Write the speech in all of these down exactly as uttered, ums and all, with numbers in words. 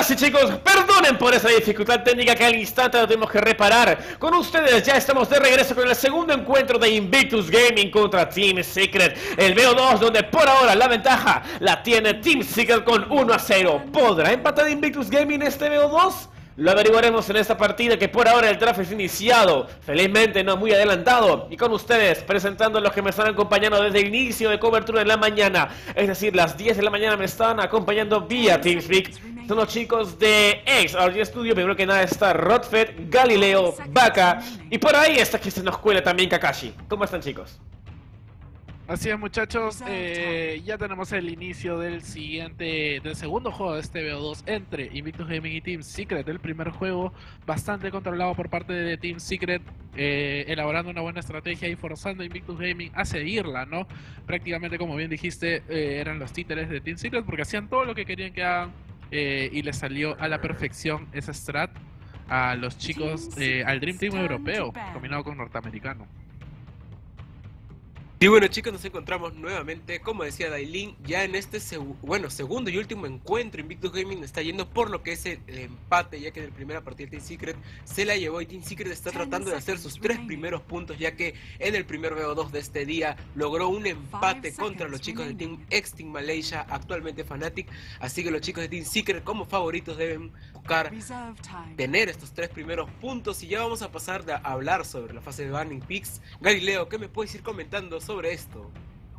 sí, chicos, perdonen por esa dificultad técnica que al instante lo tuvimos que reparar. Con ustedes ya estamos de regreso con el segundo encuentro de Invictus Gaming contra Team Secret. El B O dos, donde por ahora la ventaja la tiene Team Secret con uno a cero. ¿Podrá empatar Invictus Gaming este B O dos? Lo averiguaremos en esta partida, que por ahora el draft es iniciado, felizmente no muy adelantado, y con ustedes presentando los que me están acompañando desde el inicio de cobertura en la mañana, es decir, las diez de la mañana me están acompañando vía TeamSpeak. Son los chicos de X R G Studio. Primero que nada está Rodfed, Galileo, Vaca, y por ahí está que se nos cuela también Kakashi. ¿Cómo están, chicos? Así es, muchachos, eh, ya tenemos el inicio del siguiente, del segundo juego de este B O dos entre Invictus Gaming y Team Secret. El primer juego bastante controlado por parte de Team Secret, eh, elaborando una buena estrategia y forzando a Invictus Gaming a seguirla, ¿no? Prácticamente, como bien dijiste, eh, eran los títeres de Team Secret porque hacían todo lo que querían que hagan, eh, y les salió a la perfección esa strat a los chicos, eh, al Dream Team europeo, combinado con norteamericano. Y bueno, chicos, nos encontramos nuevamente, como decía Dailin, ya en este seg bueno, segundo y último encuentro. Invictus Gaming está yendo por lo que es el, el empate, ya que en la primera partida Team Secret se la llevó y Team Secret está tratando de hacer sus tres primeros puntos, ya que en el primer B O dos de este día logró un empate contra los chicos de Team X Team Malaysia, actualmente Fnatic. Así que los chicos de Team Secret como favoritos deben buscar tener estos tres primeros puntos. Y ya vamos a pasar a hablar sobre la fase de Burning Peaks. Galileo, ¿qué me puedes ir comentando sobre esto?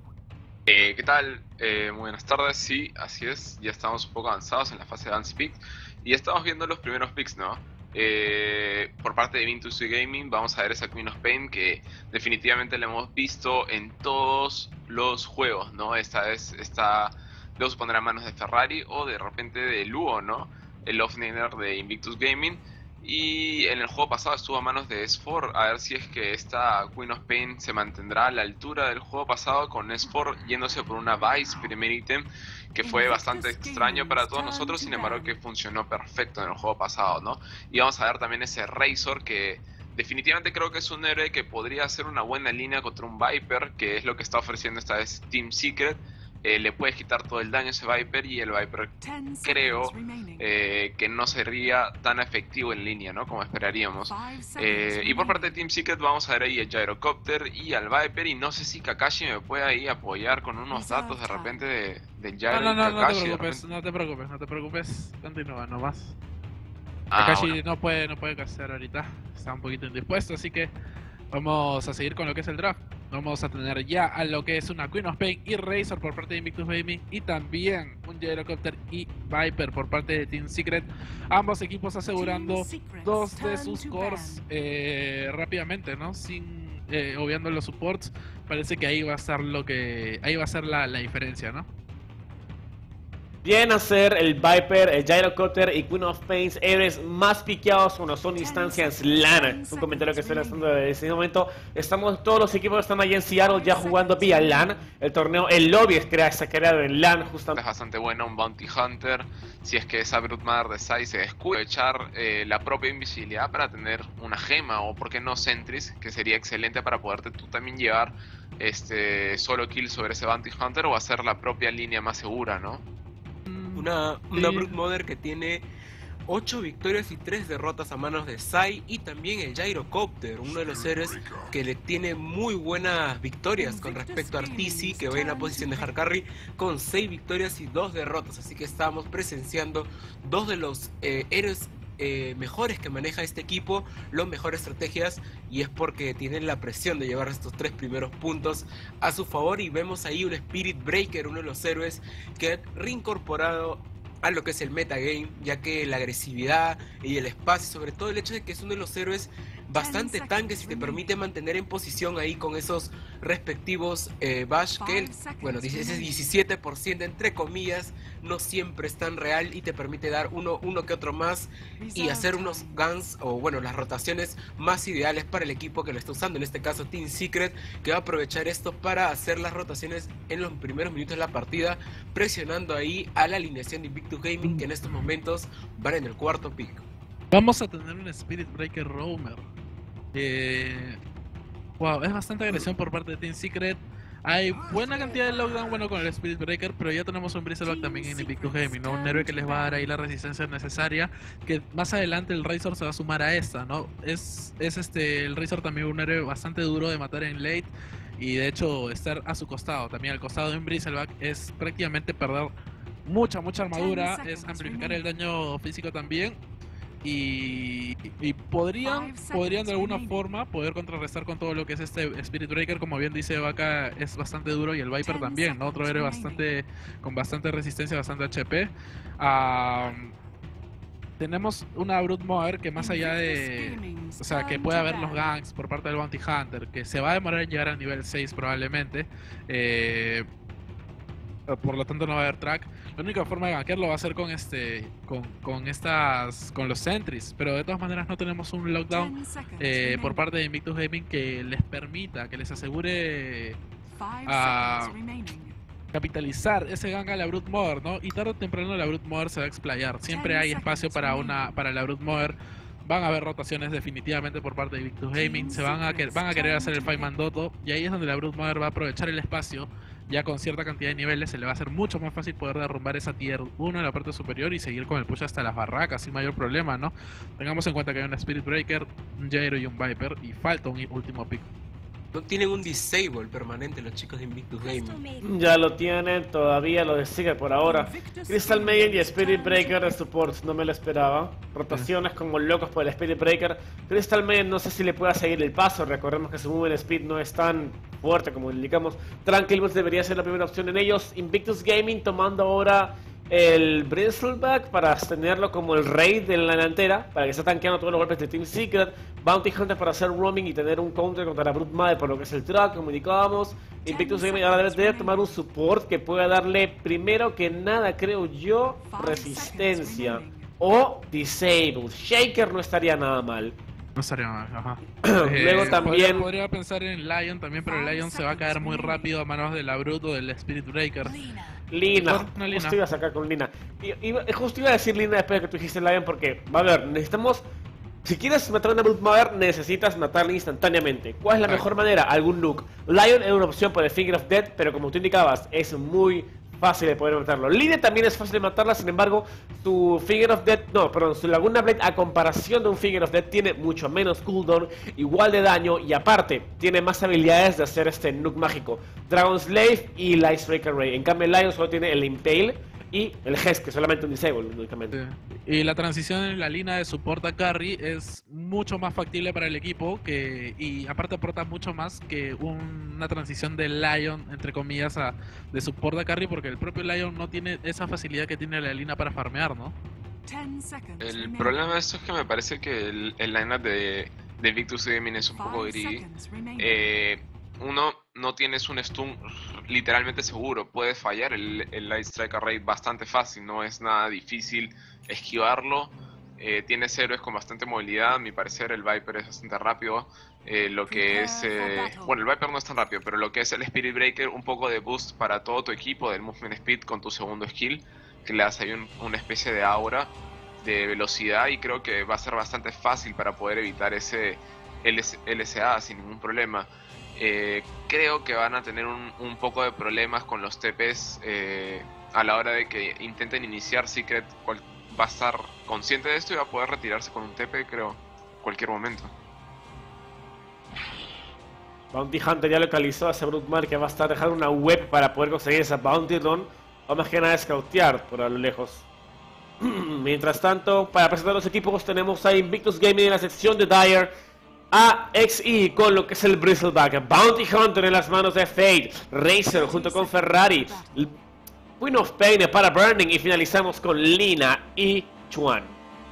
Eh, ¿Qué tal? Eh, muy buenas tardes, sí, así es, ya estamos un poco avanzados en la fase de Dance Picks y estamos viendo los primeros picks, ¿no? Eh, por parte de Invictus Gaming vamos a ver esa Queen of Pain que definitivamente la hemos visto en todos los juegos, ¿no? Esta vez está, luego se pondrá en manos de Ferrari o de repente de Luo, ¿no? El offlaner de Invictus Gaming. Y en el juego pasado estuvo a manos de S cuatro, a ver si es que esta Queen of Pain se mantendrá a la altura del juego pasado, con S cuatro yéndose por una Vice primer ítem, que fue bastante extraño para todos nosotros, sin embargo que funcionó perfecto en el juego pasado, ¿no? Y vamos a ver también ese Razor, que definitivamente creo que es un héroe que podría hacer una buena línea contra un Viper, que es lo que está ofreciendo esta vez Team Secret. Eh, le puedes quitar todo el daño a ese Viper y el Viper creo eh, que no sería tan efectivo en línea, ¿no? Como esperaríamos. Eh, y por parte de Team Secret vamos a ver ahí al Gyrocopter y al Viper, y no sé si Kakashi me puede ahí apoyar con unos datos de repente de, del Gyro. No, no, no, Kakashi, no te preocupes, no te preocupes, no te preocupes, continúa nomás. Ah, Kakashi bueno. no puede, no puede castear ahorita, está un poquito indispuesto, así que vamos a seguir con lo que es el draft. Vamos a tener ya a lo que es una Queen of Pain y Razor por parte de Invictus Gaming, y también un Gyrocopter y Viper por parte de Team Secret. Ambos equipos asegurando dos de sus cores eh, rápidamente, ¿no? Sin eh, obviando los supports. Parece que ahí va a estar lo que ahí va a ser la, la diferencia, ¿no? Vienen a ser el Viper, el Gyrocopter y Queen of Pains héroes más piqueados cuando son instancias LAN. Es un comentario que estoy haciendo desde ese momento. Estamos, todos los equipos están allí en Seattle ya jugando vía LAN. El torneo, el lobby es crea, se ha creado en LAN justamente. Es bastante bueno un Bounty Hunter, si es que esa Brute Mother de Sai se descuida, echar eh, la propia invisibilidad para tener una gema, o por qué no Sentries, que sería excelente para poderte tú también llevar este solo kill sobre ese Bounty Hunter o hacer la propia línea más segura, ¿no? Una, una Brute Mother que tiene ocho victorias y tres derrotas a manos de Sai, y también el Gyrocopter, uno de los héroes que le tiene muy buenas victorias con respecto a Artisi, que va en la posición de hard carry con seis victorias y dos derrotas. Así que estamos presenciando dos de los eh, héroes eh, mejores que maneja este equipo, las mejores estrategias, y es porque tienen la presión de llevar estos tres primeros puntos a su favor. Y vemos ahí un Spirit Breaker, uno de los héroes que ha reincorporado a lo que es el metagame, ya que la agresividad y el espacio, sobre todo el hecho de que es uno de los héroes bastante tanques y te permite mantener en posición ahí con esos respectivos eh, bash, que el, bueno, ese diecisiete por ciento entre comillas no siempre es tan real y te permite dar uno, uno que otro más y hacer unos guns, o bueno, las rotaciones más ideales para el equipo que lo está usando, en este caso Team Secret, que va a aprovechar esto para hacer las rotaciones en los primeros minutos de la partida, presionando ahí a la alineación de Invictus Gaming, que en estos momentos van en el cuarto pick. Vamos a tener un Spirit Breaker Roamer. Eh, wow, es bastante agresión por parte de Team Secret. Hay buena cantidad de lockdown, bueno, con el Spirit Breaker, pero ya tenemos un Bristleback también en Invictus Gaming, ¿no? Un héroe que les va a dar ahí la resistencia necesaria, que más adelante el Razor se va a sumar a esta, ¿no? Es, es este, el Razor también un héroe bastante duro de matar en late, y de hecho estar a su costado, también al costado de un Bristleback, es prácticamente perder mucha, mucha armadura, es amplificar el daño físico también. Y, y podrían, podrían de alguna forma poder contrarrestar con todo lo que es este Spirit Breaker. Como bien dice Vaca, es bastante duro, y el Viper también, ¿no? Otro héroe bastante, con bastante resistencia, bastante H P. Um, tenemos una Brute Mother que más allá de... O sea, que puede haber los ganks por parte del Bounty Hunter, que se va a demorar en llegar al nivel seis probablemente. Eh, por lo tanto no va a haber track. La única forma de gankearlo va a ser con este con, con estas con los sentries, pero de todas maneras no tenemos un lockdown eh, por parte de Invictus Gaming que les permita, que les asegure a capitalizar ese gank a la Brute Mother, ¿no? Y tarde o temprano la Brute Mother se va a explayar. Siempre hay espacio para una para la Brute Mother. Van a haber rotaciones definitivamente por parte de Invictus Gaming. Se van a, que, van a querer hacer el Five Man Doto, y ahí es donde la Brute Mother va a aprovechar el espacio. Ya con cierta cantidad de niveles se le va a hacer mucho más fácil poder derrumbar esa tier uno en la parte superior y seguir con el push hasta las barracas sin mayor problema, ¿no? Tengamos en cuenta que hay un Spirit Breaker, un Gyro y un Viper, y falta un último pick. No tienen un disable permanente los chicos de Invictus Gaming. Ya lo tienen, todavía lo siguen por ahora. Crystal Maiden y Spirit Breaker de support, no me lo esperaba. Rotaciones como locos por el Spirit Breaker. Crystal Maiden no sé si le pueda seguir el paso, recordemos que su movement speed no es tan fuerte como indicamos. Tranquilus debería ser la primera opción en ellos. Invictus Gaming tomando ahora el Bristleback para tenerlo como el rey de la delantera, para que esté tanqueando todos los golpes de Team Secret. Bounty Hunter para hacer roaming y tener un counter contra la Brute Mother por lo que es el track, como indicábamos. Invictus Gaming ahora debe, debe tomar un support que pueda darle, primero que nada, creo yo, resistencia o disable. Shaker no estaría nada mal. No estaría mal, ajá. Luego eh, también podría, podría pensar en Lion también, pero el Lion se va a caer muy rápido a manos de la Brute o del Spirit Breaker. Lina, no, Lina. Justo iba a sacar con Lina. Y, y, justo iba a decir Lina después de que tú dijiste Lion, porque, a ver, necesitamos... Si quieres matar a una Brute Mother, necesitas matarla instantáneamente. ¿Cuál es la mejor manera? Algún nuke. Lion es una opción por el Finger of Death, pero como tú indicabas, es muy fácil de poder matarlo. Lina también es fácil de matarla, sin embargo, su Finger of Death, no, perdón, su Laguna Blade a comparación de un Finger of Death tiene mucho menos cooldown, igual de daño, y aparte, tiene más habilidades de hacer este nuke mágico. Dragon Slave y Light Striker Ray. En cambio, el Lion solo tiene el Impale y el Hex, que es solamente un disable únicamente. Sí. Y la transición en la línea de support a carry es mucho más factible para el equipo, que y aparte aporta mucho más que un, una transición de Lion, entre comillas, a, de support a carry, porque el propio Lion no tiene esa facilidad que tiene la línea para farmear, ¿no? El problema de esto es que me parece que el, el lineup de, de Invictus Gaming es un poco greedy. Eh, uno, no tienes un stun literalmente seguro, puedes fallar el, el Light Strike Array bastante fácil, no es nada difícil esquivarlo. Eh, tienes héroes con bastante movilidad, a mi parecer el Viper es bastante rápido. Eh, lo que es, eh, bueno, el Viper no es tan rápido, pero lo que es el Spirit Breaker, un poco de boost para todo tu equipo del Movement Speed con tu segundo skill, que le das ahí un, una especie de aura de velocidad, y creo que va a ser bastante fácil para poder evitar ese L S A sin ningún problema. Eh, creo que van a tener un, un poco de problemas con los T Ps eh, a la hora de que intenten iniciar Secret. Cual, va a estar consciente de esto y va a poder retirarse con un T P, creo, en cualquier momento. Bounty Hunter ya localizó a ese Brute Mother que va a estar dejando una web para poder conseguir esa Bounty Run, o más que nada scoutear por a lo lejos. Mientras tanto, para presentar los equipos tenemos a Invictus Gaming en la sección de Dire, a X E con lo que es el Bristleback, Bounty Hunter en las manos de Fate, Razor junto con Ferrari, Queen of Pain para Burning, y finalizamos con Lina y Chuan.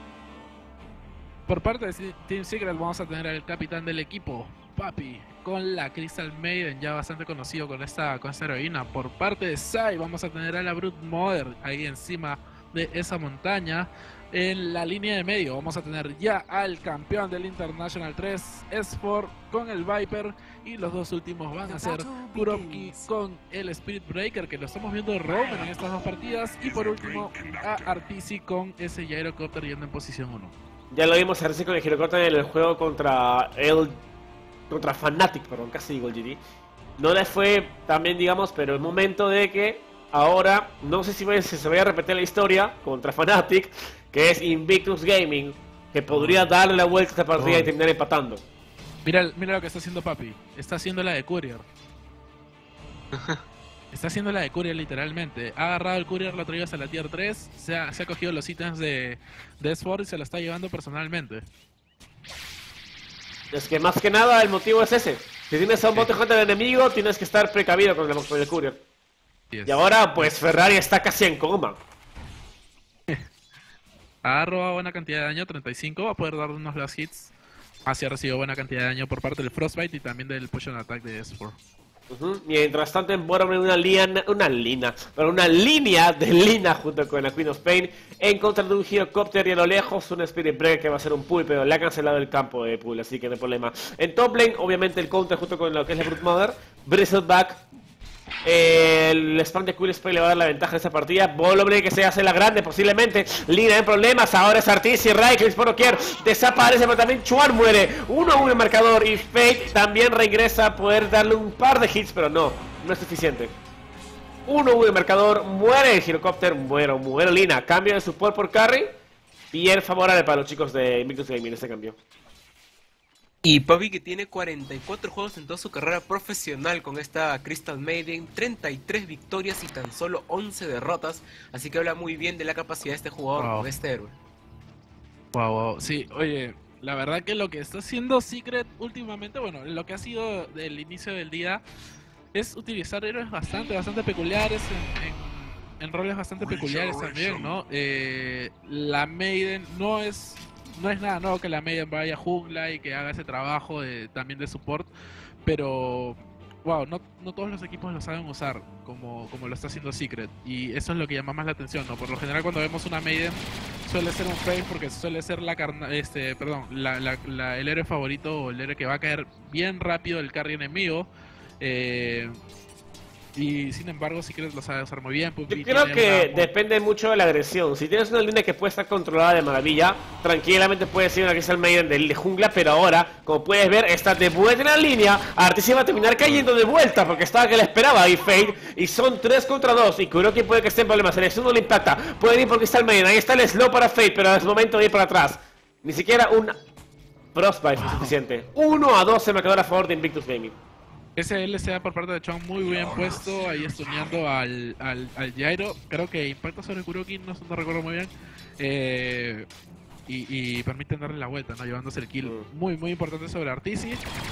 Por parte de Team Secret vamos a tener al capitán del equipo, Papi, con la Crystal Maiden, ya bastante conocido con esta, con esta heroína. Por parte de Sai vamos a tener a la Brute Mother ahí encima de esa montaña. En la línea de medio vamos a tener ya al campeón del International tres, S cuatro con el Viper, y los dos últimos van a ser Kurovki con el Spirit Breaker, que lo estamos viendo roaming en estas dos partidas, y por último a Artisi con ese Gyrocopter yendo en posición uno. Ya lo vimos a Artisi con el Gyrocopter en el juego contra el contra Fnatic, perdón, casi digo el G D. no les fue también, digamos, pero el momento de que ahora, no sé si, voy, si se vaya a repetir la historia contra Fnatic, que es Invictus Gaming, que podría darle la vuelta a esta partida Oh. y terminar empatando. Mira, mira lo que está haciendo Papi. Está haciendo la de Courier. Está haciendo la de Courier literalmente. Ha agarrado el Courier, lo ha traído hasta la tier tres. Se ha, se ha cogido los ítems de, de S cuatro y se lo está llevando personalmente. Es que más que nada el motivo es ese. Si tienes a un bote hunter del enemigo, tienes que estar precavido con el, con el Courier. Así es. Y ahora, pues Ferrari está casi en coma. Ha robado buena cantidad de daño, treinta y cinco. Va a poder dar unos last hits. Así ha recibido buena cantidad de daño por parte del Frostbite y también del Push and Attack de S cuatro. Uh-huh. Mientras tanto, en bottom lane, una línea, una línea, pero una línea de Lina junto con la Queen of Pain en contra de un Helicopter y a lo lejos un Spirit Breaker que va a ser un pull, pero le ha cancelado el campo de pull, así que no hay problema. En top lane, obviamente el counter junto con lo que es la Brute Mother, Bristleback. Eh, el spam de Cool Spray le va a dar la ventaja en esta partida. Bolobre que se hace la grande posiblemente. Lina en problemas. Ahora es Artis y Raikens por doquier. Desaparece, pero también Chuan muere. uno a uno el marcador. Y Fate también regresa a poder darle un par de hits, pero no, no es suficiente. uno a uno el marcador. Muere el Helicopter. Muere, muere Lina. Cambio de support por carry. Bien favorable para los chicos de Invictus Gaming este cambio. Y Papi que tiene cuarenta y cuatro juegos en toda su carrera profesional con esta Crystal Maiden, treinta y tres victorias y tan solo once derrotas, así que habla muy bien de la capacidad de este jugador, Wow. con este héroe. Wow, wow. Sí, oye, la verdad que lo que está haciendo Secret últimamente, bueno, lo que ha sido del inicio del día, es utilizar héroes bastante, bastante peculiares en, en, en roles bastante peculiares también, ¿no? Eh, la Maiden no es... No es nada nuevo que la Maiden vaya a jungla y que haga ese trabajo de, también de support, pero wow, no, no todos los equipos lo saben usar como, como lo está haciendo Secret, y eso es lo que llama más la atención, ¿no? Por lo general cuando vemos una Maiden suele ser un frame porque suele ser la carna, este, perdón, la, la, la, el héroe favorito o el héroe que va a caer bien rápido del carry enemigo. Eh, Y sin embargo, Secret lo sabe usar muy bien. Yo creo que depende mucho de la agresión. Si tienes una línea que puede estar controlada de maravilla, tranquilamente puede ser una Crystal Maiden de jungla, pero ahora, como puedes ver, está de vuelta en la línea. Artis va a terminar cayendo de vuelta porque estaba que le esperaba ahí Fade. Y son tres contra dos. Y Kuroki puede que esté en problemas. El X uno le impacta. Puede ir por Crystal Maiden. Ahí está el slow para Fade, pero es momento de ir para atrás. Ni siquiera un Frostbite es suficiente. uno a dos el marcador a favor de Invictus Gaming. Ese L C A por parte de Chong muy bien puesto, ahí estuneando al, al, al Jairo. Creo que impacta sobre Kuroki, no, no recuerdo muy bien. Eh, y, y permiten darle la vuelta, ¿no? Llevándose el kill muy muy importante sobre Artisi.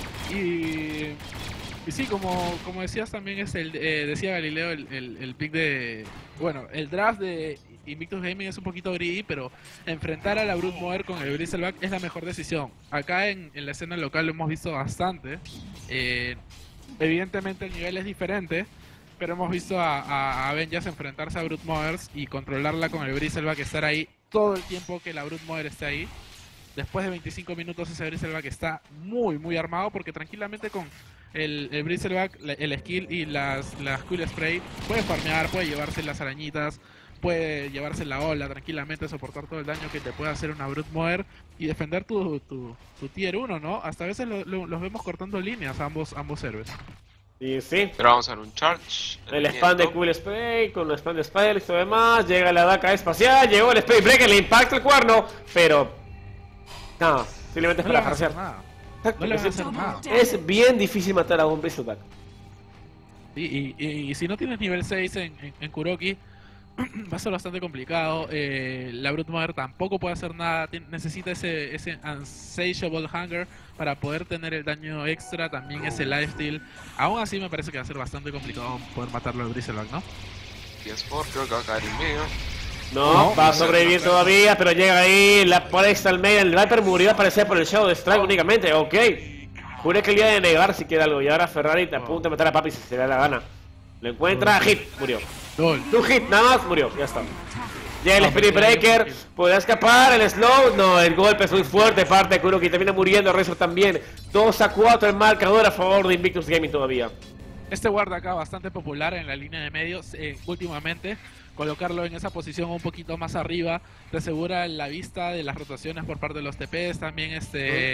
Y, y sí, como, como decías también, es el eh, decía Galileo, el, el, el pick de... Bueno, el draft de Invictus Gaming es un poquito greedy, pero enfrentar a la Brute Mother con el Bristleback es la mejor decisión. Acá en, en la escena local lo hemos visto bastante. Eh, Evidentemente el nivel es diferente, pero hemos visto a, a Avengers enfrentarse a Brute Mothers y controlarla con el Bristleback, estar ahí todo el tiempo que la Brute Mother esté ahí. Después de veinticinco minutos ese Bristleback está muy muy armado, porque tranquilamente con el, el Bristleback, el skill y las, las Cool Spray puede farmear, puede llevarse las arañitas, puede llevarse la ola tranquilamente, soportar todo el daño que te puede hacer una Brute Mother y defender tu, tu, tu tier uno, ¿no? Hasta a veces lo, lo, los vemos cortando líneas ambos, ambos héroes. Y sí, Pero vamos a ver un charge. el spam de Cool Spray con el spam de Spider y todo demás. Llega la daca espacial, llegó el Spray Breaker, le impacta el cuerno, pero nada, simplemente es No le para van a hacer farsear. nada. Exacto, No le van a es- hacer nada. Es bien difícil matar a un Bristleback. Y, y, y, y si no tienes nivel seis en, en, en Kuroki, va a ser bastante complicado. Eh, la Brute Mother tampoco puede hacer nada. Tien- necesita ese, ese Unsatiable Hunger para poder tener el daño extra. También ese lifesteal. Aún así me parece que va a ser bastante complicado poder matarlo al Bristleback, ¿no? P S cuatro creo que va a caer en medio. No, No, va a no, sobrevivir no, no. todavía, pero llega ahí la por Extra Maiden. El Viper murió a aparecer por el Shadow de Strike únicamente. Ok. Juré que le iba a denegar si quiere algo. Y ahora Ferrari te apunta a matar a Papi si se le da la gana. Lo encuentra, hit, murió. Gol. Un hit, nada más, murió, ya está. Llega el No, Spirit pero- Breaker, podrá escapar, el slow, no, el golpe es muy fuerte, parte de Kuroki, termina muriendo, Razor también. dos a cuatro el marcador a favor de Invictus Gaming todavía. Este guard acá bastante popular en la línea de medios eh, últimamente. Colocarlo en esa posición un poquito más arriba te asegura la vista de las rotaciones por parte de los T Ps. También este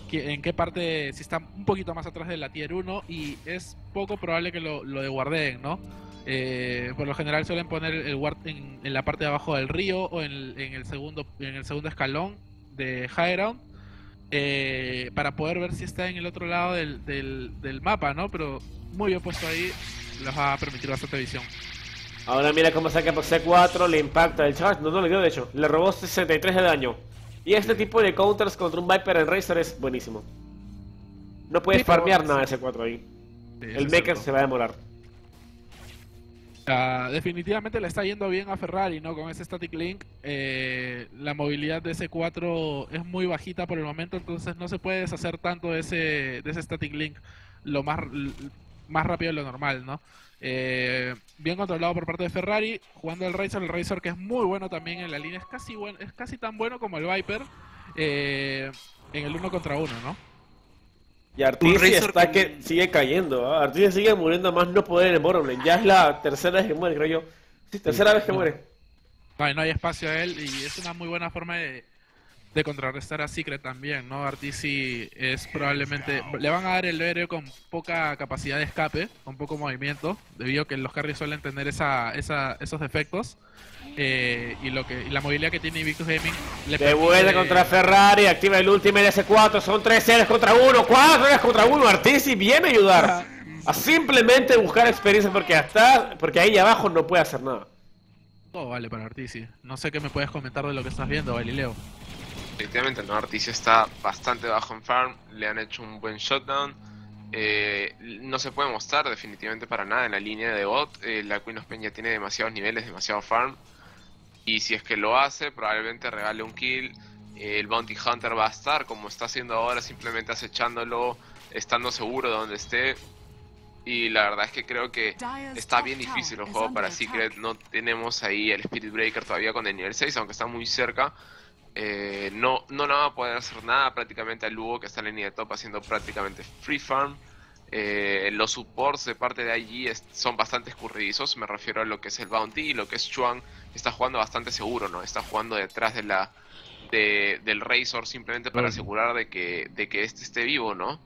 que, en qué parte, si está un poquito más atrás de la tier uno, y es poco probable que lo, lo deguardeen, ¿no? Eh, por lo general suelen poner el ward en, en la parte de abajo del río o en, en, el, segundo, en el segundo escalón de High Ground, eh, para poder ver si está en el otro lado del, del, del mapa, ¿no? Pero muy bien puesto ahí, les va a permitir bastante visión. Ahora mira cómo saca por C cuatro, le impacta el charge, no, no le dio de hecho, le robó sesenta y tres de daño. Y este tipo de counters contra un Viper en Razor es buenísimo. No puedes Sí, pero- farmear nada de C cuatro ahí. Sí, El eso es Mecha cierto. se va a demorar. Uh, definitivamente le está yendo bien a Ferrari, ¿no? Con ese Static Link. Eh, la movilidad de ese cuatro es muy bajita por el momento, entonces no se puede deshacer tanto de ese, de ese Static Link lo más, l- más rápido de lo normal, ¿no? Eh, bien controlado por parte de Ferrari, jugando el Razor, el Razor que es muy bueno también en la línea, es casi, buen, es casi tan bueno como el Viper eh, en el uno contra uno, ¿no? Y Artici Razor está que- que sigue cayendo, ¿ah? Artici sigue muriendo a más no poder en el bottom lane. Ya es la tercera vez que muere, creo yo. Sí, tercera vez que no. muere. No, hay- no hay espacio a él y es una muy buena forma de, de contrarrestar a Secret también, ¿no? Artici es probablemente... Le van a dar el héroe con poca capacidad de escape, con poco movimiento, debido a que los carries suelen tener esa, esa, esos defectos. Eh, y lo que y la movilidad que tiene Invictus Gaming le De vuelta permite- contra Ferrari, activa el último de C cuatro, son tres seres contra uno, cuatro seres contra uno. Artici viene a ayudar a simplemente buscar experiencia porque hasta porque ahí abajo no puede hacer nada. Todo vale para Artici. No sé qué me puedes comentar de lo que estás viendo, Galileo. Efectivamente, no, Artici está bastante bajo en farm, le han hecho un buen shutdown. Eh, no se puede mostrar definitivamente para nada en la línea de bot. Eh, la Queen of Pain ya tiene demasiados niveles, demasiado farm. Y si es que lo hace, probablemente regale un kill. Eh, el Bounty Hunter va a estar como está haciendo ahora, simplemente acechándolo, estando seguro de donde esté. Y la verdad es que creo que está bien difícil el juego para Secret. No tenemos ahí el Spirit Breaker todavía con el nivel seis, aunque está muy cerca. Eh, no, no le van a poder hacer nada prácticamente al Lugo, que está en la línea de top haciendo prácticamente free farm. Eh, los supports de parte de I G es- son bastante escurridizos, me refiero a lo que es el Bounty y lo que es Chuan. Está jugando bastante seguro, ¿no? Está jugando detrás de la de, del Razor simplemente para Claro. asegurar de que, de que este esté vivo, ¿no?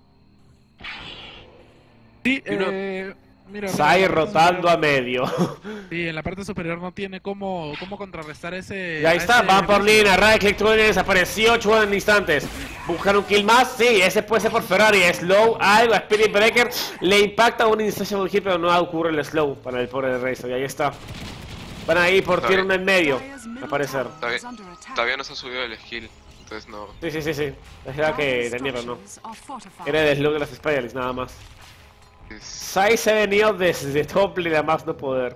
Sí, Y uno- eh, mira, Sai mira, rotando a medio. sí, en la parte superior no tiene cómo, cómo contrarrestar ese... Y ahí a está, ese van por Razor. línea, right click Twitter, desapareció Chuan en instantes. Buscar un kill más, sí, ese puede ser por Ferrari. Slow, algo, Spirit Breaker, le impacta un insatiable hit, pero no ocurre el slow para el pobre de Razor. Y ahí está. Van ahí por tier uno en medio, al parecer. Todavía, todavía no se ha subido el skill, entonces no. Sí, sí, sí, sí. Es verdad que tenía, pero no. Era el slow de las Spirals, nada más. Es, Sai se ha venido desde top lane a más no poder.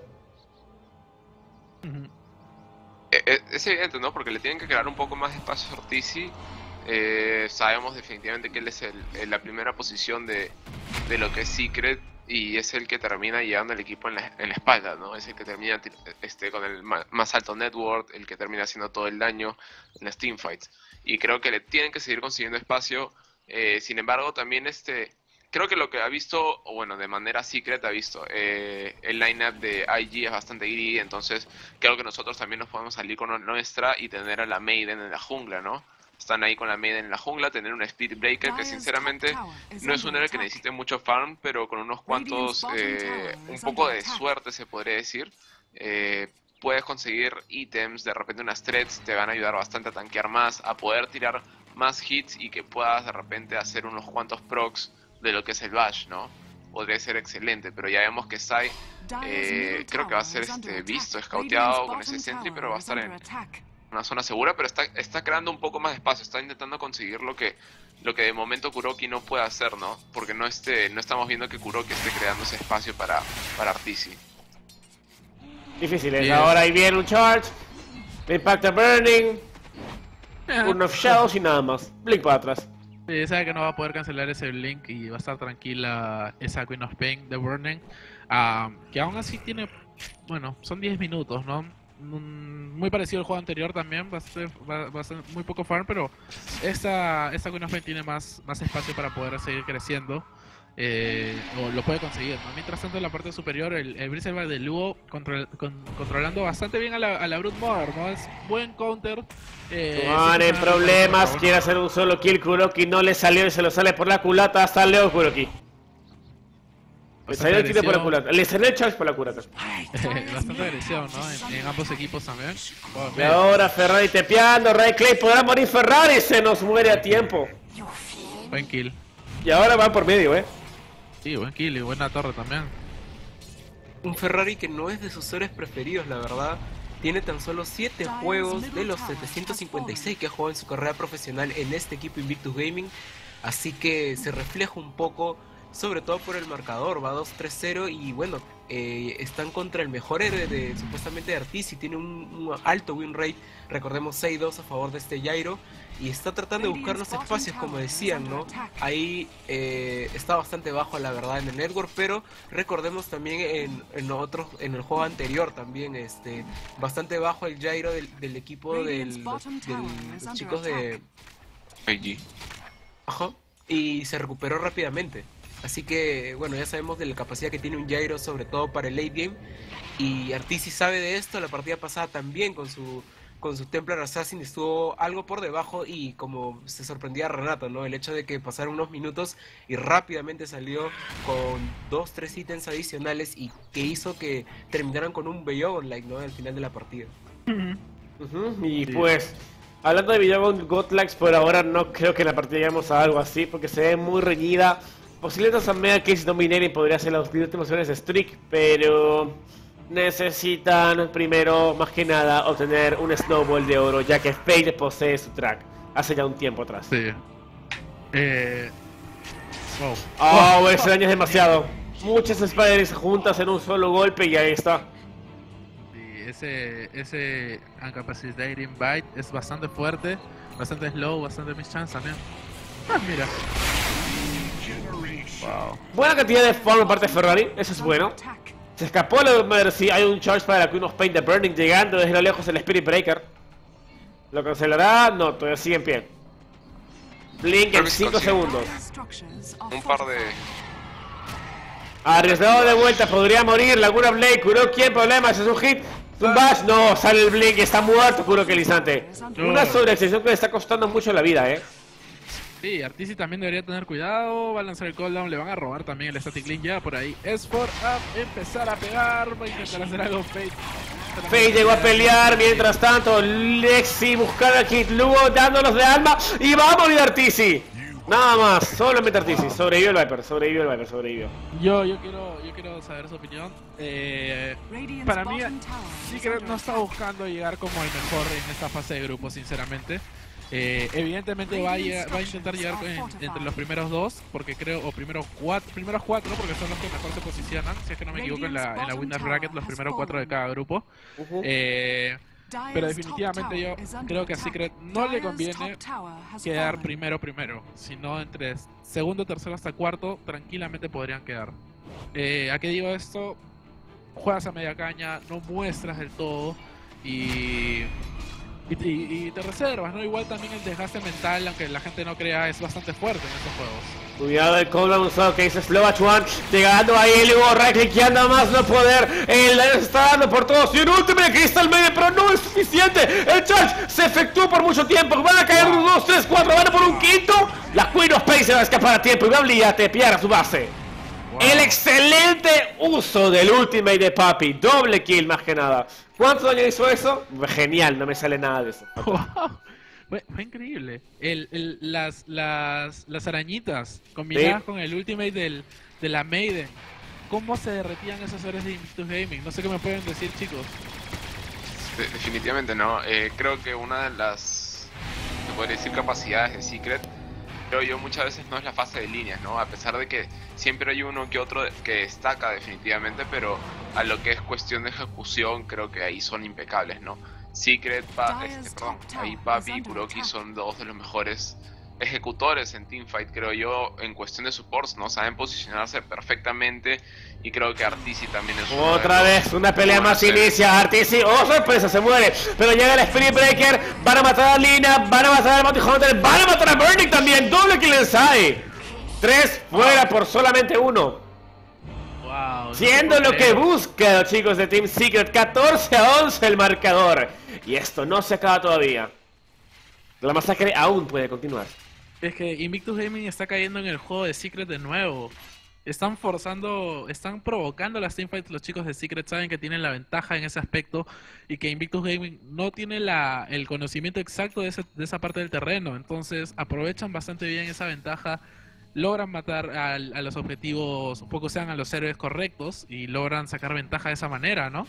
Ujú. e- e- es evidente, ¿no? Porque le tienen que crear un poco más de espacio a Ortizi. Eh, sabemos definitivamente que él es el, el- la primera posición de, de lo que es Secret y es el que termina llevando al equipo en la, en la espalda, ¿no? Es el que termina ti- este, con el ma- más alto network, el que termina haciendo todo el daño en las teamfights. Y creo que le tienen que seguir consiguiendo espacio. Eh, sin embargo, también este... Creo que lo que ha visto, o bueno, de manera secret ha visto, eh, el lineup de I G es bastante greedy, entonces creo que nosotros también nos podemos salir con la nuestra y tener a la Maiden en la jungla, ¿no? Están ahí con la Maiden en la jungla, tener un Spirit Breaker que sinceramente no es un héroe que necesite mucho farm, pero con unos cuantos, eh, un poco de suerte se podría decir, eh, puedes conseguir ítems, de repente unas threads te van a ayudar bastante a tanquear más, a poder tirar más hits y que puedas de repente hacer unos cuantos procs de lo que es el Bash, ¿no? Podría ser excelente, pero ya vemos que Sai eh, creo que va a ser este visto, escauteado con ese Sentry, pero va a estar en una zona segura, pero está, está creando un poco más de espacio, está intentando conseguir lo que lo que de momento Kuroki no puede hacer, ¿no? Porque no este, no estamos viendo que Kuroki esté creando ese espacio para, para Artici. Difícil, ¿eh? Bien. Ahora ahí viene un charge. Le impacta Burning. Un of Shadows y nada más. Blink para atrás. Sí, sabe que no va a poder cancelar ese link y va a estar tranquila esa Queen of Pain de Burning. Ah, que aún así tiene, bueno, son diez minutos, ¿no? Mm, Muy parecido al juego anterior también, va a ser, va, va a ser muy poco farm, pero esta, esta Queen of Pain tiene más, más espacio para poder seguir creciendo. eh, o lo puede conseguir, ¿no? Mientras tanto en la parte superior el, el Bristleback de Lugo control, con, controlando bastante bien a la, a la Brood Mother, ¿no? Es buen counter. Eh, no hay problemas, por quiere hacer un solo kill Kuroki, no le salió y se lo sale por la culata hasta Leo Kuroki. Le salió el tiro por la culata, le salió el charge por la culata. Bastante agresión, ¿no? En, en ambos equipos también. Oh, y ahora Ferrari tepeando, Ray Clay, podrá morir Ferrari, se nos muere a tiempo. Buen kill. Y ahora van por medio, eh. Sí, buen kill y buena torre también. Un Ferrari que no es de sus héroes preferidos, la verdad. Tiene tan solo siete juegos de los setecientos cincuenta y seis que ha jugado en su carrera profesional en este equipo Invictus Gaming. Así que se refleja un poco, sobre todo por el marcador, va dos tres cero y bueno, eh, están contra el mejor héroe de, supuestamente de Arteezy, tiene un, un alto win rate, recordemos seis dos a favor de este Gyro, y está tratando de buscar los espacios como decían, ¿no? Ahí eh, está bastante bajo la verdad en el network, pero recordemos también en, en otros, en el juego anterior también, este, bastante bajo el Gyro del, del equipo del, los, del, los chicos de I G. Ajá, y se recuperó rápidamente. Así que, bueno, ya sabemos de la capacidad que tiene un Gyro, sobre todo para el late game. Y Arteezy sabe de esto, la partida pasada también con su con su Templar Assassin estuvo algo por debajo y como se sorprendía a Renato, ¿no? El hecho de que pasaron unos minutos y rápidamente salió con dos, tres ítems adicionales y que hizo que terminaran con un Beyond Like, ¿no? Al final de la partida. Uh-huh. Y pues, hablando de Beyond Godlikes, por ahora no creo que en la partida lleguemos a algo así, porque se ve muy reñida. Posiblemente a Mega Case Dominating podría ser las últimas opciones de Streak, pero necesitan primero, más que nada, obtener un Snowball de oro, ya que Fade posee su track hace ya un tiempo atrás. Sí. Eh... Wow. Oh, ese daño es demasiado. Muchas Spiders juntas en un solo golpe y ahí está. Sí, ese, ese Incapacitating Bite es bastante fuerte, bastante slow, bastante mischance también. Ah, mira. Wow. Buena cantidad de farm por parte de Ferrari, eso es bueno. Se escapó la Mercy, hay un charge para la Queen of Pain de Burning llegando desde lo lejos el Spirit Breaker. ¿Lo cancelará? No, todavía sigue en pie. Blink en cinco segundos. Un par de... Arriesgado de vuelta, podría morir. Laguna Blade, curó quién, problema, es un hit. Un bash, no, sale el Blink, está muerto, curó que Lisante. Una sobreextensión que le está costando mucho la vida, eh. Sí, Arteezy también debería tener cuidado, va a lanzar el cooldown, le van a robar también el static link ya por ahí. Es por a empezar a pegar, va a intentar hacer algo Fade. Fade llegó a pelear, mientras tanto Lexi buscando a Kid Lugo, dándolos de alma y va a morir Arteezy. Nada más, solamente Arteezy, sobrevivió el Viper, sobrevivió el Viper, sobrevivió. Yo, yo quiero, yo quiero saber su opinión. Eh, para mí, Secret no está buscando llegar como el mejor en esta fase de grupo, sinceramente. Eh, evidentemente va a, llegar, va a intentar llegar en, entre los primeros dos, porque creo, o primeros cuatro, primeros cuatro, porque son los que mejor se posicionan, si es que no me equivoco, en la, en la Winner Bracket, los primeros cuatro de cada grupo. Uh-huh. eh, pero definitivamente yo creo que a Secret no le conviene quedar primero primero, sino entre segundo, tercero hasta cuarto, tranquilamente podrían quedar. Eh, ¿A qué digo esto? Juegas a media caña, no muestras del todo y... Y, y, y te reservas, ¿no? Igual también el desgaste mental, aunque la gente no crea, es bastante fuerte en estos juegos. Cuidado el cooldown usado que dice Slovach One, llegando ahí el Hugo right cliqueando a más no poder, el daño se está dando por todos y un último Crystal medio, pero no es suficiente, el charge se efectuó por mucho tiempo, van a caer uno, dos, tres, cuatro, van a por un quinto, la Queen of Pain se va a escapar a tiempo y va a brillar, te piara su base. Wow. El excelente uso del ultimate de Papi, doble kill más que nada. ¿Cuánto daño hizo eso? Genial, no me sale nada de eso. Wow. Fue, fue increíble. El, el, las, las, las arañitas combinadas ¿sí? con el ultimate del, de la Maiden. ¿Cómo se derretían esos héroes de Invictus Gaming? No sé qué me pueden decir, chicos. De, definitivamente no. Eh, creo que una de las, se podría decir, capacidades de Secret, creo yo muchas veces no es la fase de líneas, ¿no? A pesar de que siempre hay uno que otro que destaca definitivamente, pero a lo que es cuestión de ejecución creo que ahí son impecables, ¿no? Secret, pa este, perdón, ahí Papi y Kuroki son dos de los mejores ejecutores en teamfight, creo yo, en cuestión de supports, ¿no? Saben posicionarse perfectamente y creo que Arteezy también es uno otra de vez, una pelea más inicia, Arteezy, oh sorpresa, se muere, pero llega el Spirit Breaker, van a matar a Lina, van a matar a Bounty Hunter, van a matar a Burning también, doble kill inside. Tres fuera por solamente uno. Wow, Siendo no lo que buscan los chicos de Team Secret. catorce a once el marcador. Y esto no se acaba todavía. La masacre aún puede continuar. Es que Invictus Gaming está cayendo en el juego de Secret de nuevo. Están forzando, están provocando las teamfights. Los chicos de Secret saben que tienen la ventaja en ese aspecto y que Invictus Gaming no tiene la, el conocimiento exacto de, ese, de esa parte del terreno. Entonces aprovechan bastante bien esa ventaja, logran matar a, a los objetivos, un poco sean a los héroes correctos y logran sacar ventaja de esa manera, ¿no?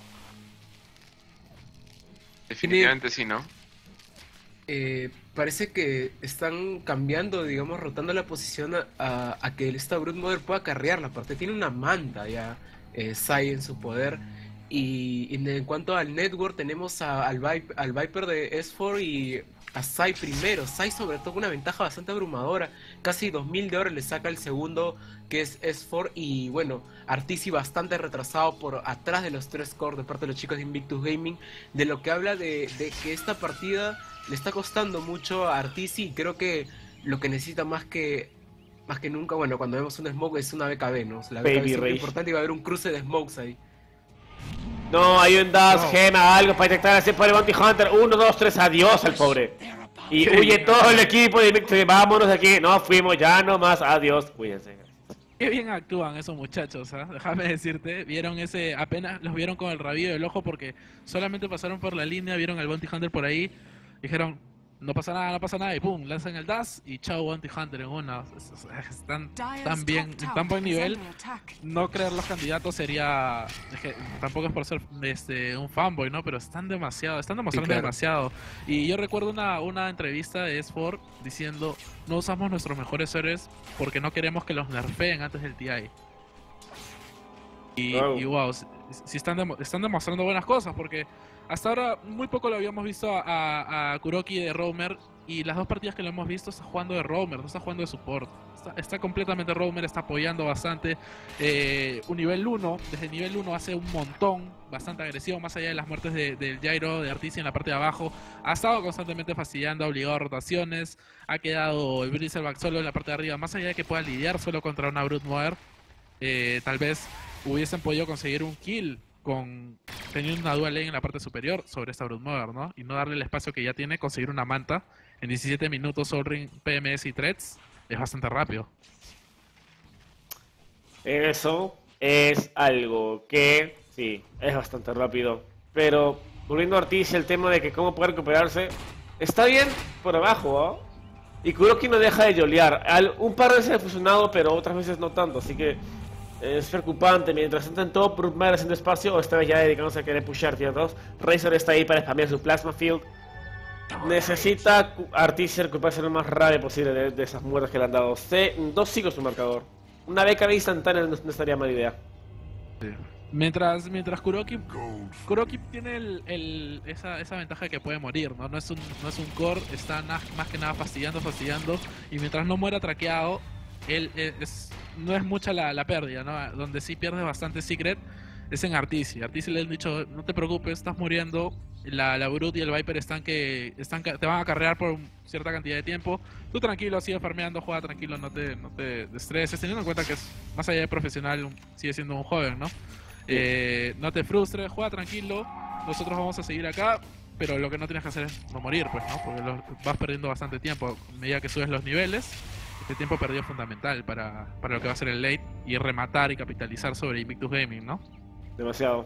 Definitivamente sí, ¿no? Eh, parece que están cambiando, digamos, rotando la posición a, a, a que esta Broodmother pueda carrear la parte. Tiene una manta ya, eh, Sai en su poder. Y, y en cuanto al network, tenemos a, al, Viper, al Viper de S cuatro y a Sai primero. Sai sobre todo una ventaja bastante abrumadora. Casi dos mil de oro le saca el segundo, que es S cuatro. Y bueno, Arteezy bastante retrasado por atrás de los tres core de parte de los chicos de Invictus Gaming. De lo que habla de, de que esta partida le está costando mucho a Arteezy. Y creo que lo que necesita más que más que nunca, bueno, cuando vemos un smoke es una B K B, ¿no? O sea, la B K B es muy importante y va a haber un cruce de smokes ahí. No, hay un dash, No. gema, algo para detectar así por el Bounty Hunter. Uno, dos, tres, adiós al pobre. Y huye todo el equipo de Invictus. Vámonos de aquí. No fuimos, ya no más. Adiós. Cuídense. Qué bien actúan esos muchachos, ¿eh? Déjame decirte, vieron ese, apenas los vieron con el rabillo del ojo porque solamente pasaron por la línea, vieron al Bounty Hunter por ahí, dijeron, no pasa nada, no pasa nada, y pum, lanzan el dash y chao Bounty Hunter en una. Están tan bien, en tan buen nivel. No creer los candidatos sería, es que tampoco es por ser este, un fanboy, ¿no? Pero están demasiado, están demostrando Sí, claro. demasiado. Y yo recuerdo una, una entrevista de S cuatro diciendo, no usamos nuestros mejores héroes porque no queremos que los nerfeen antes del T I. Y Wow. y wow, si, si están, demo- están demostrando buenas cosas porque hasta ahora muy poco lo habíamos visto a, a, a Kuroki de Roamer y las dos partidas que lo hemos visto está jugando de Roamer, no está jugando de support. Está, está completamente Roamer, está apoyando bastante. Eh, un nivel uno, desde nivel uno hace un montón, bastante agresivo, más allá de las muertes de- del Gyro, de Arteezy en la parte de abajo. Ha estado constantemente fastidiando, ha obligado a rotaciones, ha quedado el Bristleback solo en la parte de arriba, más allá de que pueda lidiar solo contra una Broodmother. Eh, tal vez hubiesen podido conseguir un kill con teniendo una dual lane en la parte superior sobre esta Broodmother, ¿no? Y no darle el espacio que ya tiene, conseguir una manta en diecisiete minutos, Soul Ring, P M S y threads, es bastante rápido. Eso es algo que, sí, es bastante rápido. Pero, volviendo a Arteezy, el tema de que cómo puede recuperarse, está bien por abajo, ¿ah? Y Kuroki no deja de yolear. Al- un par de veces ha funcionado, pero otras veces no tanto, así que es preocupante. Mientras tanto, en todo Broodmother haciendo espacio, o esta vez ya dedicándose a querer pushar tierras. Razor está ahí para spamear su Plasma Field. Necesita Ku- Arteezy recuperarse lo más rápido posible de, de esas muertes que le han dado. C dos sigo su marcador. Una B K B instantánea no, no estaría mala idea. Mientras, mientras Kuroki, Kuroki tiene el, el- esa, esa ventaja de que puede morir, ¿no? No es un, no es un core, está na- más que nada fastidiando, fastidiando. Y mientras no muera traqueado, él es, es- no es mucha la, la pérdida, ¿no? Donde sí pierde bastante Secret es en Arteezy. Arteezy le han dicho, no te preocupes, estás muriendo. La, la Brute y el Viper están que están ca- te van a carrear por un- cierta cantidad de tiempo. Tú tranquilo, sigue farmeando, juega tranquilo, no te, no te estreses, teniendo en cuenta que es más allá de profesional, un- sigue siendo un joven, ¿no? Eh, no te frustres, juega tranquilo, nosotros vamos a seguir acá, pero lo que no tienes que hacer es no morir, pues, ¿no? Porque lo- vas perdiendo bastante tiempo a medida que subes los niveles. Este tiempo perdido es fundamental para, para lo que va a ser el late y rematar y capitalizar sobre Invictus Gaming, ¿no? Demasiado.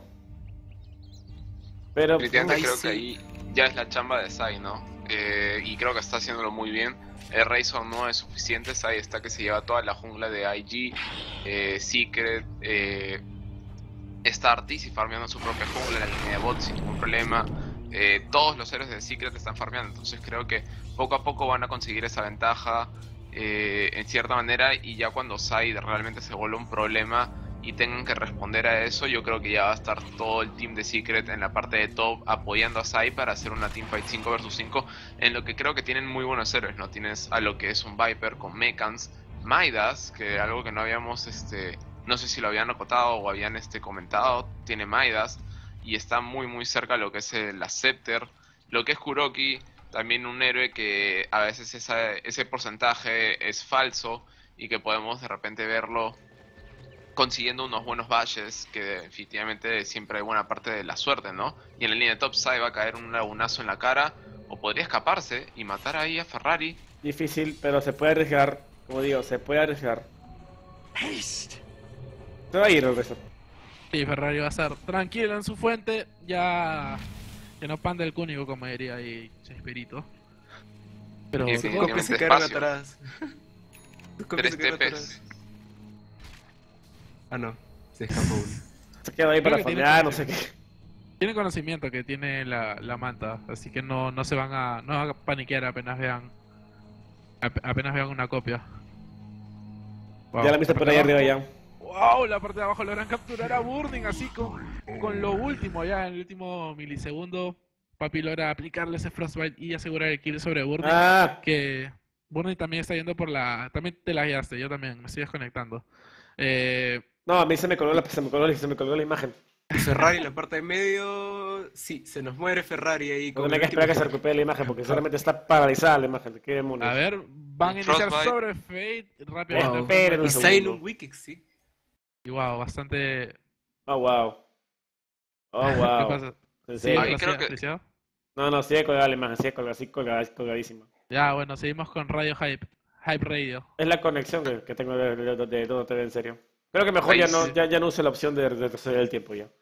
Pero Definitivamente Ahí creo sí. que ahí ya es la chamba de Sai, ¿no? Eh, y creo que está haciéndolo muy bien. El Razor no es suficiente, Sai está que se lleva toda la jungla de I G, eh, Secret, eh, está Arteezy farmeando su propia jungla en la línea de bot sin ningún problema. Eh, todos los héroes de Secret están farmeando, entonces creo que poco a poco van a conseguir esa ventaja eh, en cierta manera, y ya cuando Sai realmente se vuelve un problema y tengan que responder a eso, yo creo que ya va a estar todo el team de Secret en la parte de top apoyando a Sai para hacer una teamfight cinco versus cinco, en lo que creo que tienen muy buenos héroes, ¿no? Tienes a lo que es un Viper con Mechans, Midas, que algo que no habíamos, este, no sé si lo habían acotado o habían este, comentado, tiene Midas, y está muy muy cerca a lo que es el Scepter, lo que es Kuroki, también un héroe que a veces esa, ese porcentaje es falso, y que podemos de repente verlo consiguiendo unos buenos badges, que definitivamente siempre hay buena parte de la suerte, ¿no? Y en la línea de top side va a caer un lagunazo en la cara, o podría escaparse y matar ahí a Ferrari. Difícil, pero se puede arriesgar. Como digo, se puede arriesgar. Se va a ir el resto. Sí, Ferrari va a estar tranquilo en su fuente, ya que no panda el cúnico, como diría ahí Chespirito. Pero Y sí, todo- Copia se despacio. carga atrás. Su copia Tres se carga tepes. atrás. Ah, no. Se escapó uno. Se queda ahí Creo para que tiene farmear, no sé qué. tienen conocimiento que tiene la, la manta, así que no, no se van a, no van a paniquear apenas vean ap- apenas vean una copia. Wow. Ya la viste por ahí arriba ya. Wow, la parte de abajo logran capturar a Burning así con, con lo último ya en el último milisegundo. Papi logra aplicarle ese Frostbite y asegurar el kill sobre Burning. Ah, Que Burning también está yendo por la... También te lagueaste, yo también, me estoy desconectando. Eh, no, a mí se me colgó la, se me colgó, se me colgó la imagen. Y Ferrari en la parte de medio. Sí, se nos muere Ferrari ahí. Porque con hay el que esperar que se último- recupere la imagen, porque solamente está paralizada la imagen. Qué demonios. a ver, van a iniciar Frostbite. sobre Fate rápidamente. Wow. Esperen un Y segundo. Zayn un Wicked, sí. Y wow, bastante... Oh, wow. Oh, ¿Qué wow. pasa? ¿En ¿Sí? serio? Ahí ¿No creo se- que- Alicia? No, no, sigue colgada la imagen, sigue colgada, sigue colgada, colgadísima. Ya, bueno, seguimos con Radio Hype. Hype Radio. Es la conexión que, que tengo de, de, de, de todo T V, en serio. Creo que mejor Ahí ya no, sí. ya, ya no use la opción de retroceder el tiempo ya.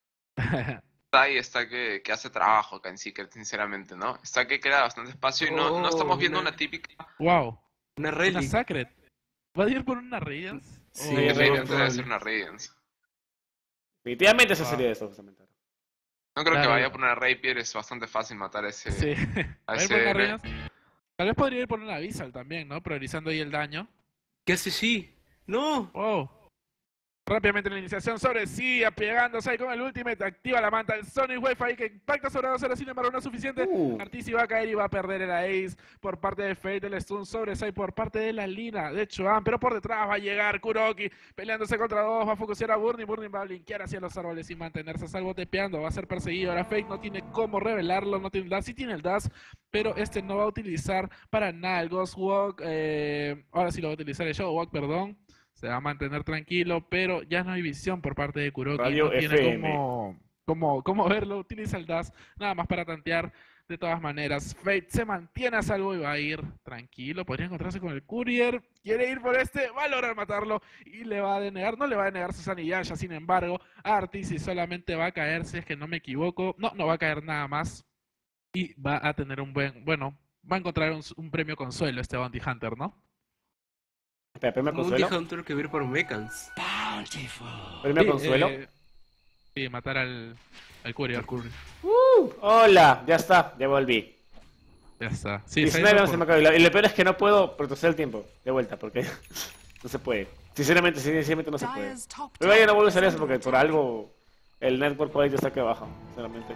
Ahí está que, que hace trabajo acá en Secret, sinceramente, ¿no? Está que crea bastante espacio y no, no estamos viendo Oh, una- una típica... Wow, Una una relic. Sacred. ¿Va a ir por una Radiance? Sí, Oh, Sí, Definitivamente debe probable. ser una Radiance. Definitivamente esa Wow. sería eso, justamente. No creo Claro. que vaya por una Rapier, es bastante fácil matar a ese... sí. a ¿Va a ir ese por una M. Radiance? Tal vez podría ir por una Abyssal también, ¿no? Priorizando ahí el daño. ¿Qué hace sí? ¡No! Wow. Rápidamente la iniciación sobre sí, apegándose ahí con el ultimate, activa la manta, el Sonic Wave ahí que impacta sobre dos horas, sin embargo no es suficiente. Uh. Artisi va a caer y va a perder el Ace por parte de Fate, el stun sobre Sai por parte de la Lina de Chuan, pero por detrás va a llegar Kuroki peleándose contra dos, va a focusear a Burning, Burning va a blinkear hacia los árboles y mantenerse a salvo tepeando, va a ser perseguido. Ahora Fate no tiene cómo revelarlo, no tiene el dash, sí tiene el dash, pero este no va a utilizar para nada el Ghost Walk, eh, ahora sí lo va a utilizar el Shadow Walk, perdón. Se va a mantener tranquilo, pero ya no hay visión por parte de Kuroki. Radio no tiene F M. cómo, cómo, cómo verlo. Utiliza el dash nada más para tantear. De todas maneras, Fate se mantiene a salvo y va a ir tranquilo. Podría encontrarse con el Courier. Quiere ir por este, va a lograr matarlo y le va a denegar. No le va a denegar Susana y Yasha, sin embargo, Artisi solamente va a caer, si es que no me equivoco. No, no va a caer nada más. Y va a tener un buen, bueno, va a encontrar un, un premio consuelo este Bounty Hunter, ¿no? Espera, ¿premio Un consuelo? Hunter que va a ir por Mechans. ¿Premio Sí, consuelo? eh, sí, matar al, al Courier. Hola, ya está, ya volví. Ya está. Sí, Y se ha si no, ido no por- se me acabó. Y lo- y lo peor es que no puedo retroceder el tiempo de vuelta, porque no se puede. Sinceramente, sinceramente no se puede. Pero ya no vuelvo a hacer eso porque por algo el network quality está que baja, sinceramente.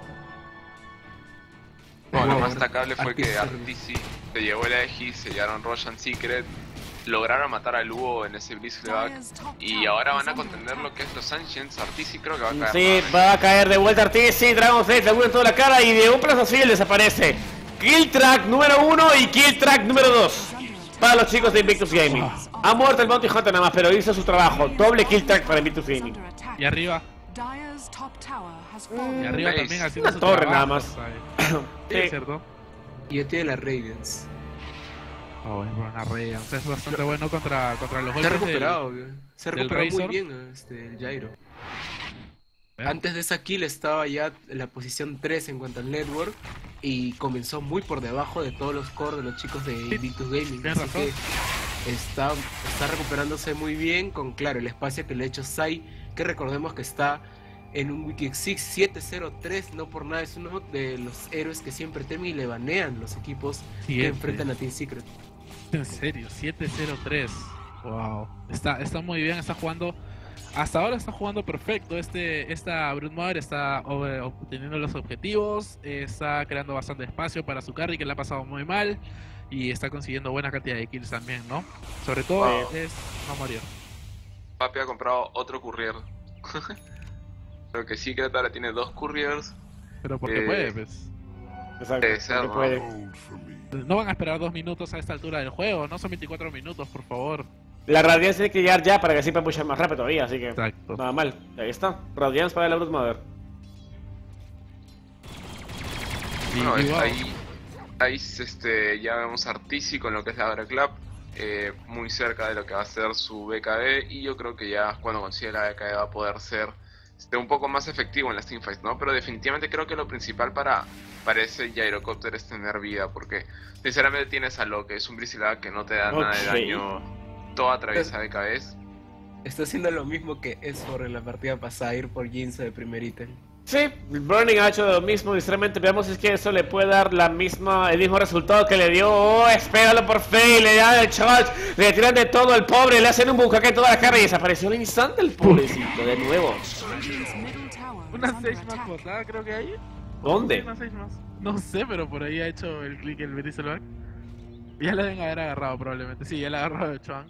Bueno, lo Wow. más destacable fue que Artisi. Artisi se llevó el Aegis, sellaron Roshan Secret, lograron matar al Lugo en ese Blitzcrank y ahora van a contender lo que es los Ancients. Artisi creo que va a caer. Sí, nuevamente. va a caer de vuelta Artisi, Dragon Fate, le en toda la cara y de un plazo así él desaparece. Kill track número uno y kill track número dos para los chicos de Invictus Gaming. Ha muerto el Bounty Hunter nada más, pero hizo su trabajo. Doble kill track para Invictus Gaming. Y arriba, y arriba Nice. también haciendo Una su torre trabajo, nada más. ¿sabes? Sí. Sí, ¿cierto? Y ya tiene la Radiance. Oh, es una Radiance. Es bastante bueno contra, contra los Se ha golpes del- recuperado, güey. Se ha del recuperado muy Razor. bien este, el Gyro. ¿Eh? Antes de esa kill estaba ya en la posición tres en cuanto al network y comenzó muy por debajo de todos los cores de los chicos de Invictus Gaming. tienes Así razón. que está, está recuperándose muy bien con, claro, el espacio que le ha hecho Sai, que recordemos que está en un Wikixix siete cero tres, no por nada, es uno de los héroes que siempre temen y le banean los equipos que Siete. enfrentan a Team Secret. En serio, siete cero tres. Wow. Está, está muy bien, está jugando. Hasta ahora está jugando perfecto. Este, esta Broodmother está ob- obteniendo los objetivos. eh, Está creando bastante espacio para su carry, que le ha pasado muy mal. Y está consiguiendo buena cantidad de kills también, ¿no? Sobre todo Sí. es no morir. Papi ha comprado otro courier. Creo que Secret ahora tiene dos couriers. Pero porque Eh, puede, pues. Exacto, Debe ser, porque ¿no? puede. No van a esperar dos minutos a esta altura del juego. No son veinticuatro minutos, por favor. La Radiance tiene que llegar ya para que así pueda pushar más rápido todavía, así que Exacto. nada mal. Ahí está, Radiance para la Broodmother. Y, Bueno, y wow. ahí, ahí este, ya vemos a Artisi con lo que es la Hora Club, eh, muy cerca de lo que va a ser su B K B, y yo creo que ya cuando consiga la B K B va a poder ser este, un poco más efectivo en las teamfights, ¿no? Pero definitivamente creo que lo principal para, para ese Gyrocopter es tener vida, porque sinceramente tienes a lo que es un Brisilaga que no te da nada de Ok. daño, toda atraviesa B K Bs. Está haciendo lo mismo que Esfor en la partida pasada, ir por Jinzo de primer ítem. Sí, Burning ha hecho lo mismo, sinceramente veamos si es que eso le puede dar la misma, el mismo resultado que le dio. Oh, espéralo por fe, le dan el charge, le tiran de todo al pobre, le hacen un bucaque en toda la cara y desapareció al instante el pobrecito de nuevo. Una seis más botada creo que hay. ¿Dónde? Una seis más. No sé, pero por ahí ha hecho el click el Bristleback. Ya la deben haber agarrado probablemente. Sí, ya la ha agarrado de Chuan.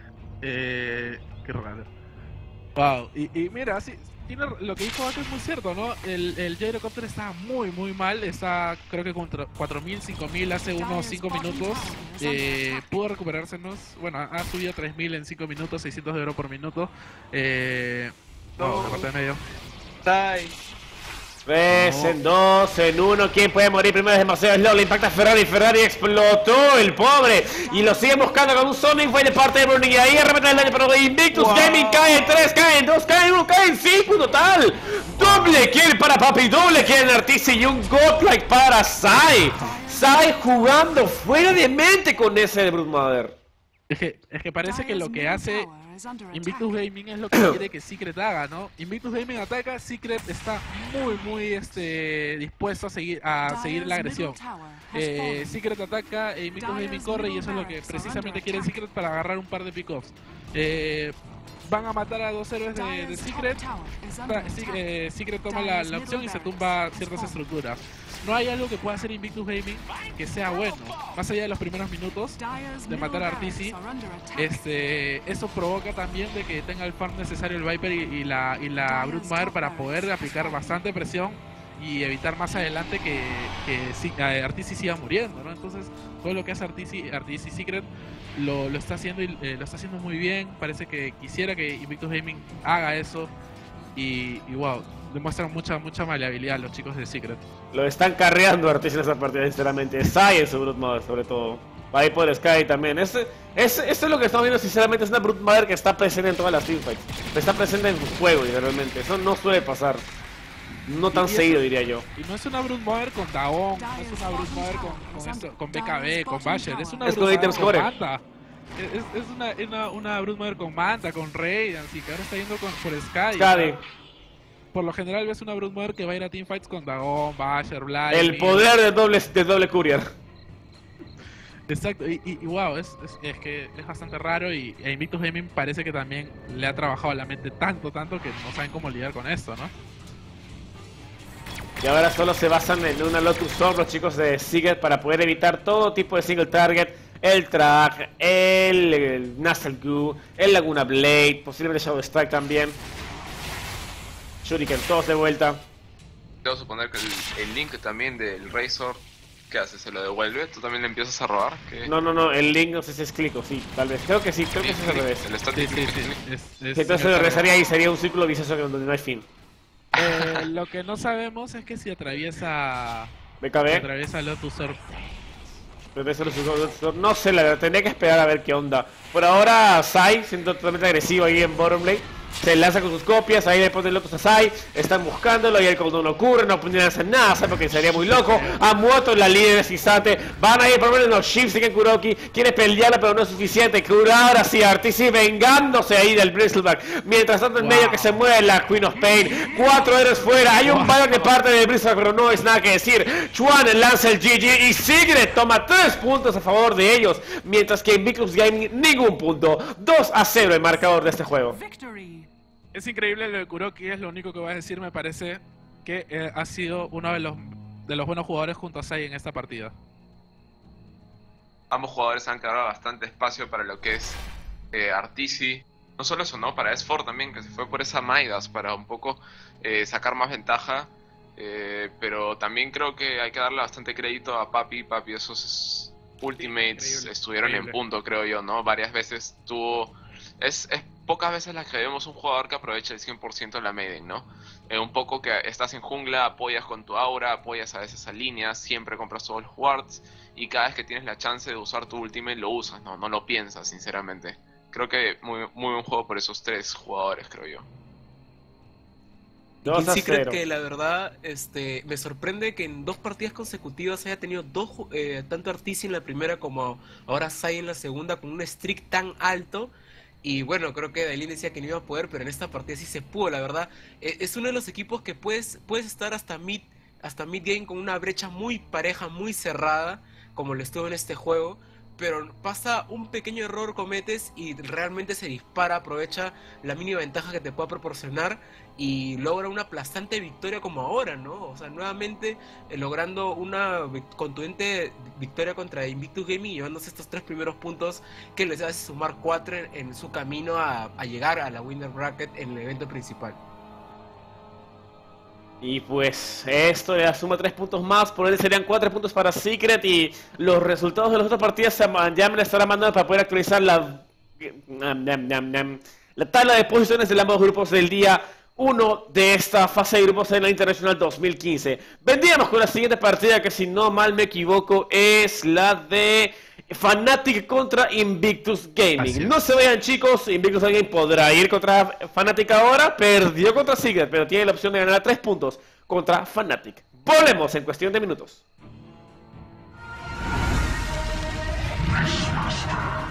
Eh, qué raro. Wow. Y, y mira, sí, tiene, lo que dijo Vaca es muy cierto, ¿no? El, el Gyrocopter está muy, muy mal. Está, creo que contra cuatro mil, cinco mil hace unos cinco minutos. Eh, pudo recuperársenos. Bueno, ha, ha subido tres mil en cinco minutos, seiscientos de oro por minuto. Eh, no, no. de medio. Tai. tres en dos en uno, ¿quién puede morir primero? Es demasiado slow, le impacta a Ferrari, Ferrari explotó el pobre y lo sigue buscando con un Sonic Fue de parte de Burning y ahí arremete el daño, pero de Invictus Wow. Gaming cae en tres, cae en dos, cae en uno, cae en cinco total. Doble kill para Papi, doble kill en Artisi y un godlike para Sai. Sai jugando fuera de mente con ese de Broodmother. Es que, es que parece que lo que hace Invictus Gaming es lo que quiere que Secret haga, ¿no? Invictus Gaming ataca, Secret está muy, muy este, dispuesto a seguir, a seguir la agresión. Eh, Secret ataca, e Invictus Gaming corre y eso es lo que precisamente quiere Secret para agarrar un par de pickoffs. Eh, van a matar a dos héroes de, de Secret. Ta- Si- eh, Secret toma la, la opción y se tumba ciertas estructuras. No hay algo que pueda hacer Invictus Gaming que sea bueno. Más allá de los primeros minutos de matar a Artisi, este, eso provoca también de que tenga el farm necesario el Viper y, y la, y la Broodmother para poder aplicar bastante presión y evitar más adelante que, que si- eh, Artisi siga muriendo, ¿no? Entonces, todo lo que hace Artisi, Artisi Secret lo, lo está haciendo y eh, lo está haciendo muy bien. Parece que quisiera que Invictus Gaming haga eso y, y wow, demuestran mucha mucha maleabilidad los chicos de Secret. Lo están carreando Artis en esta partida, sinceramente. Sai en su Broodmother, sobre todo. Ahí por Sky también. Este, este, esto es lo que estamos viendo, sinceramente. Es una Broodmother que está presente en todas las teamfights. Está presente en su juego, literalmente. Eso no suele pasar. No tan Y- y seguido, eso- diría yo. Y no es una Broodmother con Daon, no es una Broodmother con, con, esto- con B K B, con Basher, es una Es con Broodmother item con score. Manta. Es, es una, una, una Broodmother con Manta, con Radiance, y que ahora está yendo con, por Sky. Skadi. Por lo general ves una Broodmother que va a ir a teamfights con Dagon, Basher, Blind. El poder de doble, de doble courier. Exacto, y, y, y wow, es, es, es que es bastante raro y a Invictus Gaming parece que también le ha trabajado la mente tanto, tanto que no saben cómo lidiar con esto, ¿no? Y ahora solo se basan en una Lotus Orb los chicos de Secret para poder evitar todo tipo de single target. El Track, el, el Nazgûl, el Laguna Blade, posiblemente Shadow Strike también. Shuriken, todos de vuelta. Debo suponer que el, el link también del Razor, ¿qué hace? ¿Se lo devuelve? ¿Tú también le empiezas a robar? ¿Qué? No, no, no, el Link no sé si es click o sí, tal vez. Creo que sí, creo que sí es al revés. El Sí, static sí, click, sí. click. Es, es- Sí, entonces lo regresaría y sería un círculo vicioso donde no hay fin. Eh, lo que no sabemos es que si atraviesa B K si B, atraviesa Lotus Orb. regreso a los juegos, no sé, la verdad, tendría que esperar a ver qué onda. Por ahora, Sai, siendo totalmente agresivo ahí en bottom lane, se lanza con sus copias, ahí le ponen Lotus a Sai, están buscándolo y el cuando no ocurre, no pueden hacer nada, Sai porque sería muy loco, ha muerto la líder en ese instante, van a ir por lo menos los shifts de Kuroki, quiere pelearla pero no es suficiente, Kura ahora sí, Artisi vengándose ahí del Bristleback, mientras tanto en Wow. medio que se mueve la Queen of Pain, cuatro héroes fuera, hay un buyback de parte del Bristleback pero no es nada que decir, Chuan lanza el G G y Secret toma tres puntos a favor de ellos, mientras que Invictus Gaming ningún punto, dos a cero el marcador de este juego. Es increíble lo de Kuroki, es lo único que voy a decir, me parece que eh, ha sido uno de los de los buenos jugadores junto a Sai en esta partida. Ambos jugadores han quedado bastante espacio para lo que es eh, Artisi. No solo eso, ¿no? Para Esfor también, que se fue por esa Midas para un poco eh, sacar más ventaja. Eh, pero también creo que hay que darle bastante crédito a Papi. Papi, esos ultimates Increíble, estuvieron increíble. en punto, creo yo, ¿no? Varias veces tuvo es, es pocas veces las que vemos un jugador que aprovecha el cien por ciento en la Maiden, ¿no? Eh, un poco que estás en jungla, apoyas con tu aura, apoyas a veces a líneas, siempre compras todos los wards y cada vez que tienes la chance de usar tu ultimate lo usas, no, no lo piensas, sinceramente. Creo que muy, muy buen juego por esos tres jugadores, creo yo. Y sí creo que la verdad este, me sorprende que en dos partidas consecutivas haya tenido dos, eh, tanto Arteezy en la primera como ahora Sai en la segunda con un streak tan alto. Y bueno, creo que Dailin decía que no iba a poder, pero en esta partida sí se pudo, la verdad. Eh, es uno de los equipos que puedes, puedes estar hasta mid, hasta mid game con una brecha muy pareja, muy cerrada, como lo estuvo en este juego. Pero pasa un pequeño error, cometes y realmente se dispara, aprovecha la mínima ventaja que te pueda proporcionar y logra una aplastante victoria como ahora, ¿no? O sea, nuevamente eh, logrando una contundente victoria contra Invictus Gaming, llevándose estos tres primeros puntos que les hace sumar cuatro en, en su camino a, a llegar a la Winner Bracket en el evento principal. Y pues esto le suma tres puntos más, por él serían cuatro puntos para Secret y los resultados de las otras partidas ya me la estarán mandando para poder actualizar la, la tabla de posiciones de ambos grupos del día uno de esta fase de grupos en la Internacional dos mil quince. Vendríamos con la siguiente partida que si no mal me equivoco es la de Fnatic contra Invictus Gaming. No se vayan chicos, Invictus Gaming podrá ir contra Fnatic ahora, perdió contra Secret, pero tiene la opción de ganar tres puntos contra Fnatic. Volvemos en cuestión de minutos.